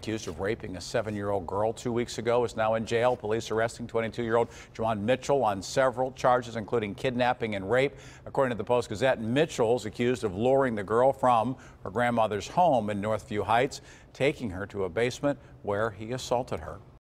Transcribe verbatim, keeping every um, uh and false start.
accused of raping a seven-year-old girl two weeks ago, is now in jail. Police arresting twenty-two-year-old Juwan Mitchell on several charges, including kidnapping and rape. According to the Post-Gazette, Mitchell's accused of luring the girl from her grandmother's home in Northview Heights, taking her to a basement where he assaulted her.